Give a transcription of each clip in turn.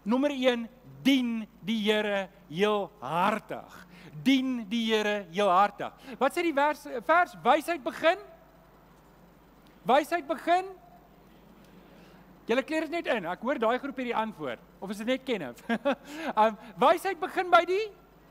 Nommer 1, dien die Here heelhartig. Dien die Here heelhartig. Wat sê die vers? Wysheid begin? Wysheid begin? Julle kleer dit net in, ek hoor daai groep hierdie antwoord, of is dit net Kenneth? Wysheid begin by die?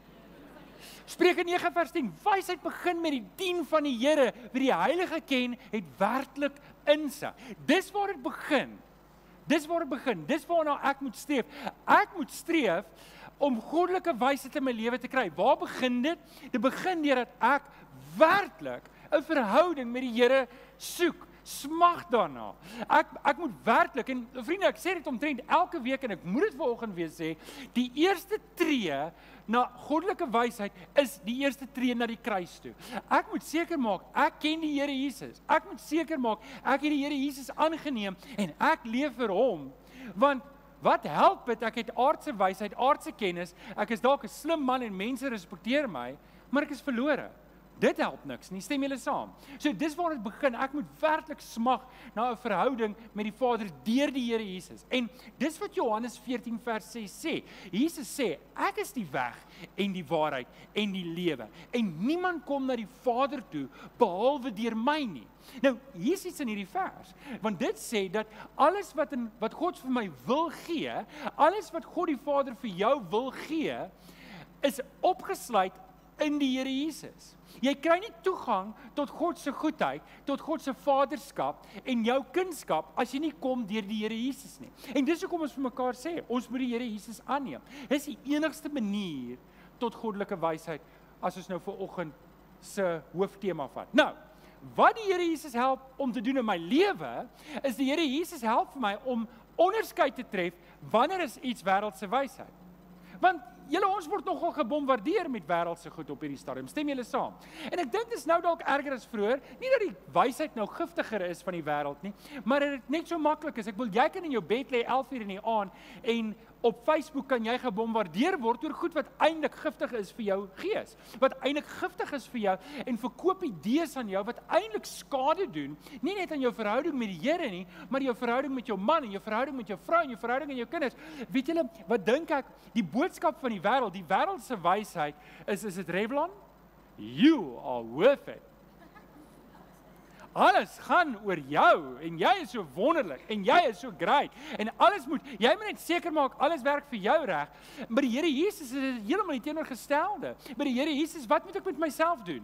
Spreuke 9 vers 10, wysheid begin met die dien van die Here, wie die Heilige ken, het werklik insig. Dis waar dit begin. Dis waar dit begin, dis waarna ek moet streef. Ek moet streef om goddelike wysheid in my lewe te kry. Waar begin dit? Dit begin deurdat ek werklik 'n verhouding met die Here soek. Smag daarna. Ek moet werklik, en vriende, ek sê dit omtrent elke week, en ek moet dit vanoggend weer sê, die eerste tree na goddelike wysheid is die eerste tree na die kruis toe. Ek moet seker maak, ek ken die Here Jesus. Ek moet seker maak, ek het die Here Jesus aangeneem, en ek leef vir hom, want wat help dit, ek het aardse wysheid, aardse kennis, ek is dalk 'n slim man en mense respekteer my, maar ek is verlore. Dit help niks nie, stem julle saam? So dis waar dit begin, ek moet werklik smag na 'n verhouding met die Vader deur die Here Jesus. En dis wat Johannes 14 vers 6 sê. Jesus sê, ek is die weg en die waarheid en die lewe. En niemand kom na die Vader toe, behalwe deur my nie. Nou, hier is iets in hierdie vers, want dit sê dat alles wat God vir my wil gee, alles wat God die Vader vir jou wil gee, is opgesluit in die Here Jesus. Jy kry nie toegang tot God se goedheid, tot God se vaderskap en jou kindskap as jy nie kom deur die Here Jesus nie. En dis hoekom ons vir mekaar sê, ons moet die Here Jesus aanneem. Dis die enigste manier tot goddelike wysheid as ons nou vanoggend se hooftema vat. Nou, wat die Here Jesus help om te doen in my lewe, is die Here Jesus help vir my om onderskeid te tref wanneer is iets wêreldse wysheid. Want ons word nogal gebombardeer met wêreldse goed op hierdie stadium. Stem julle saam? En ek dink dit is nou dalk erger as vroeër. Nie dat die wysheid nou giftiger is van die wêreld nie, maar dat dit net so maklik is. Ek wil jy kan in jou bed lê 11:00 in die aand en op Facebook kan jy gebombardeer word oor goed wat eintlik giftig is vir jou gees. Wat eintlik giftig is vir jou en verkoop idees aan jou wat eintlik skade doen, nie net aan jou verhouding met die Here nie, maar jou verhouding met jou man en jou verhouding met jou vrou en jou verhouding met jou kinders. Weet julle, wat dink ek, die boodskap van die wêreldse wysheid is dit Revlon? You are worth it. Alles gaan oor jou, en jy is so wonderlik, en jy is so great, en jy moet net seker maak, alles werk vir jou reg, maar die Here Jesus is heeltemal die teenoorgestelde. By die Here Jesus, wat moet ek met myself doen?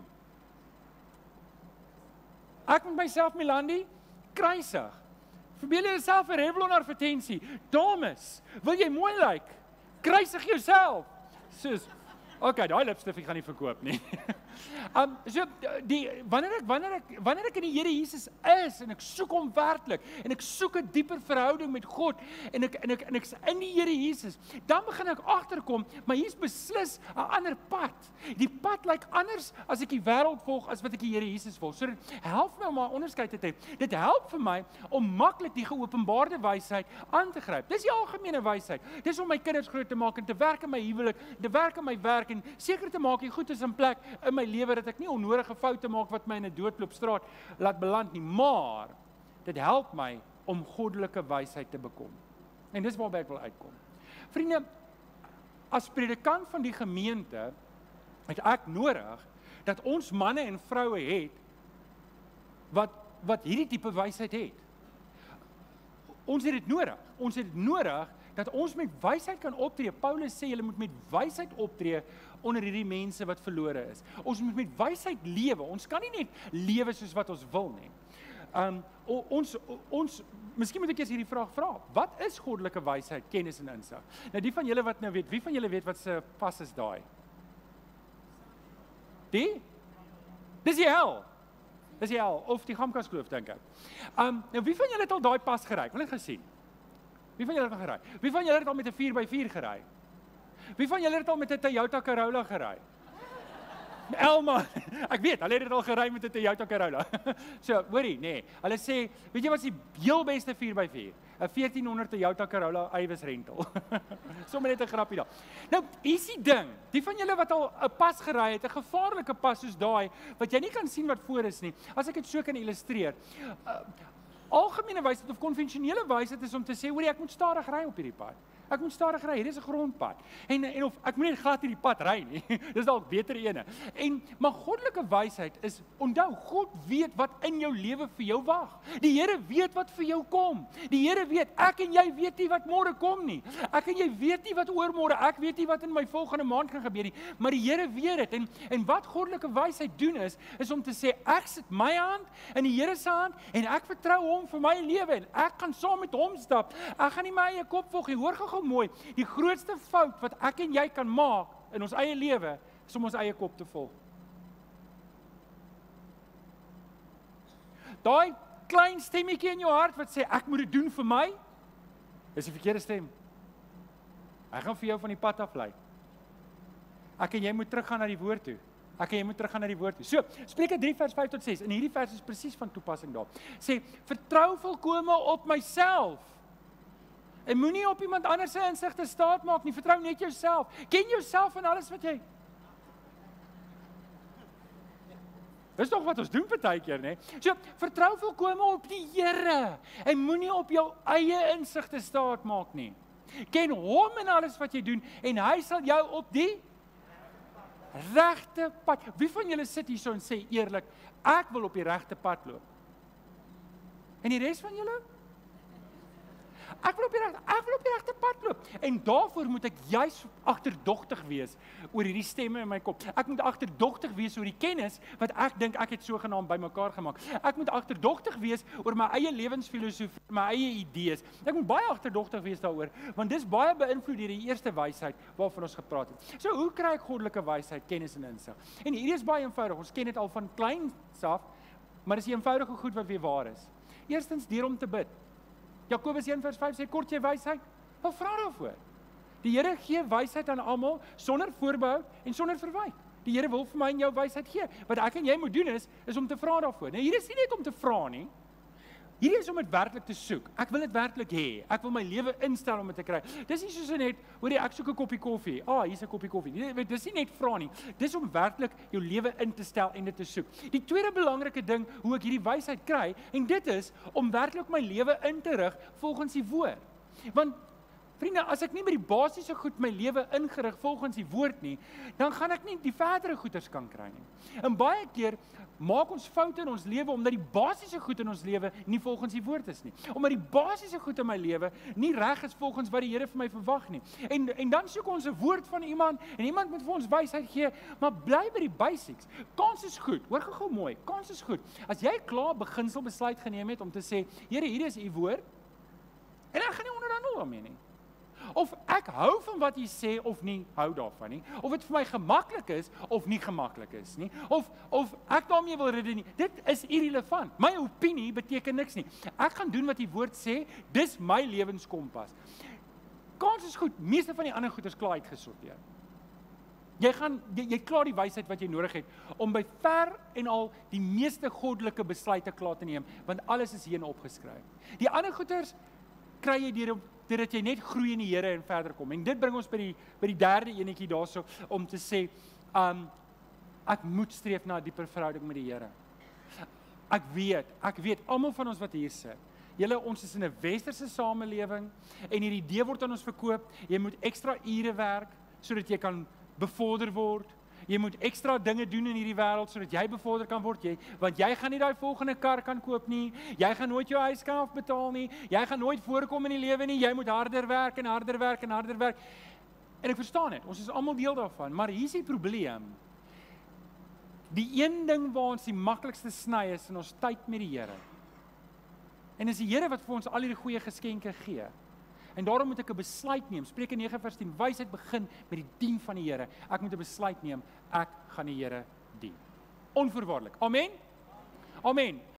Ek moet myself, Melanie, kruisig. Verbeel jouself 'n Revlon advertensie. Dames, wil jy mooi lyk? Kruisig jouself. Soos, okay, daai lipstif ek gaan nie verkoop nie. Wanneer ek in die Here Jesus is, en ek soek hom werklik, en ek soek 'n dieper verhouding met God, en ek's in die Here Jesus, dan begin ek agterkom, maar hier's beslis 'n ander pad. Die pad lyk anders as ek die wêreld volg, as wat ek die Here Jesus volg. So dit help my om 'n onderskeid te tref. Dit help vir my om maklik die geopenbaarde wysheid aan te gryp. Dis die algemene wysheid. Dis om my kinders groot te maak en te werk in my huwelik, te werk in my werk en seker te maak die goed is in plek in my lewe dat ek nie onnodige foute maak wat my in 'n doodloopstraat laat beland nie, maar dit help my om goddelike wysheid te bekom. En dis waarby ek wil uitkom. Vriende, as predikant van die gemeente het ek nodig dat ons manne en vroue het wat hierdie tipe wysheid het. Ons het dit nodig. Ons het nodig dat ons met wysheid kan optree. Paulus sê, julle moet met wysheid optree onder hierdie mense wat verlore is. Ons moet met wysheid lewe. Ons kan nie net lewe soos wat ons wil nie. Miskien moet ek eers hierdie vraag vra. Wat is goddelike wysheid, kennis en insig? Nou die van julle wat nou weet, wie van julle weet wat se pas is daai? Dis die hel. Dis die hel, of die Gamkaskloof, dink ek. Nou wie van julle het al daai pas gery? Ek wil net gesien. Wie van julle het al gery? Wie van julle het al met 'n 4x4 gery? Wie van julle het al met 'n Toyota Corolla gery? Elma, ek weet, hulle het dit al gery met 'n Toyota Corolla. So, hoorie, nee. Hulle sê, weet jy wat is die heel beste 4x4? 'n 1400 Toyota Corolla Iwis rental. Sommige net 'n grappie daar. Nou, hier's die ding. Die van julle wat al 'n pas gery het, 'n gevaarlike pas soos daai, wat jy nie kan sien wat voor is nie. As ek dit so kan illustreer. Algemene wysheid of konvensionele wysheid is om te sê, hoor jy, ek moet stadig ry op hierdie pad. Ek moet stadig ry, hier is 'n grondpad. En of ek moet nie glad hierdie pad ry nie. Dis dalk beter ene. Maar goddelike wysheid is, onthou, God weet wat in jou lewe vir jou wag. Die Here weet wat vir jou kom. Die Here weet, ek en jy weet nie wat môre kom nie. Ek en jy weet nie wat oormôre, ek weet nie wat in my volgende maand gaan gebeur nie, maar die Here weet dit. En wat goddelike wysheid doen is om te sê, ek sit my hand in die Here se hand en ek vertrou hom vir my lewe en ek gaan saam met hom stap. Ek gaan nie my eie kop volg nie. Hoor gou mooi, die grootste fout wat ek en jy kan maak in ons eie lewe, is om ons eie kop te volg. Daai klein stemmetjie in jou hart wat sê, ek moet dit doen vir my, is die verkeerde stem. Hy gaan vir jou van die pad aflei. Ek en jy moet teruggaan na die woord toe. So, Spreuke 3 vers 5 tot 6, en hierdie vers is presies van toepassing daar. Sê, vertrou volkome op myself. En moenie op iemand anders se insigte staat maak nie, vertrou net jouself. Ken jouself en alles wat jy. Dis tog wat ons doen partykeer, né? So, vertrou volkome op die Here en moenie op jou eie insigte staat maak nie. Ken hom en alles wat jy doen en hy sal jou op die regte pad. Wie van julle sit hier so en sê eerlik, ek wil op die regte pad loop? En die res van julle? Ek wil op die regte pad loop. En daarvoor moet ek juis agterdogtig wees oor hierdie stemme in my kop. Ek moet agterdogtig wees oor die kennis wat ek dink ek het sogenaamd bymekaar gemaak. Ek moet agterdogtig wees oor my eie lewensfilosofie, my eie idees. Ek moet baie agterdogtig wees daaroor, want dis baie beïnvloed deur die eerste wysheid waarvan ons gepraat het. So hoe kry ek goddelike wysheid, kennis en insig? En hierdie is baie eenvoudig. Ons ken dit al van kleins af, maar dis die eenvoudige goed wat weer waar is. Eerstens deur om te bid. Jakobus 1 vers 5 sê, kort jy wysheid? Wel, vra daarvoor. Die Here gee wysheid aan almal, sonder voorbehou en sonder verwyte. Die Here wil vir my en jou wysheid gee. Wat ek en jy moet doen is om te vra daarvoor. Nou, hier is nie net om te vra nie. Hierdie is om dit werklik te soek. Ek wil dit werklik hê. Ek wil my lewe instel om dit te kry. Dis nie soos net, hoorie, ek soek 'n koppie koffie. Hier's 'n koppie koffie. Nee, dis nie net vra nie. Dis om werklik jou lewe in te stel en dit te soek. Die tweede belangrike ding hoe ek hierdie wysheid kry, en dit is om werklik my lewe in te rig volgens die woord. Want vriende, as ek nie by die basiese goed my lewe ingerig volgens die woord nie, dan gaan ek nie die verdere goeders kan kry nie. En baie keer maak ons foute in ons lewe omdat die basiese goed in ons lewe nie volgens die woord is nie. Omdat die basiese goed in my lewe nie reg is volgens wat die Here vir my verwag nie. En dan soek ons 'n woord van iemand en iemand moet vir ons wysheid gee, maar bly by die basics. Kans is goed. Hoor gou mooi. Kans is goed. As jy klaar beginsel besluit geneem het om te sê, Here, hierdie is u woord, en ek gaan nie onderhandel daarmee nie. Of ek hou van wat jy sê of nie hou daarvan nie. Of dit vir my gemaklik is of nie gemaklik is nie. Of ek daarmee wil redeneer. Dit is irrelevant. My opinie beteken niks nie. Ek gaan doen wat die woord sê. Dis my lewenskompas. Kans is goed, meeste van die ander goeders klaar uitgesorteer. Jy klaar die wysheid wat jy nodig het om by ver en al die meeste goddelike besluite klaar te neem, want alles is hierin opgeskryf. Die ander goeders kry jy deurdat jy net groei in die Here en verder kom. En dit bring ons by die derde enetjie daarso om te sê, ek moet streef na 'n dieper verhouding met die Here. Ek weet, almal van ons wat hier sit, ons is in 'n westerse samelewing en hierdie idee word aan ons verkoop, jy moet ekstra ure werk sodat jy kan bevorder word. Jy moet ekstra dinge doen in hierdie wêreld sodat jy bevorder kan word, want jy gaan nie daai volgende kar kan koop nie, jy gaan nooit jou huis kan afbetaal nie, jy gaan nooit voorkom in die lewe nie, jy moet harder werk en harder werk en harder werk. En ek verstaan dit, ons is almal deel daarvan, maar hier is die probleem. Die een ding waar ons die maklikste sny is in ons tyd met die Here. En dis die Here wat vir ons al hierdie goeie geskenke gee. En daarom moet ek 'n besluit neem. Spreuke 9 vers 10, wysheid begin met die dien van die Here. Ek moet 'n besluit neem, ek gaan die Here dien. Onvoorwaardelik. Amen? Amen.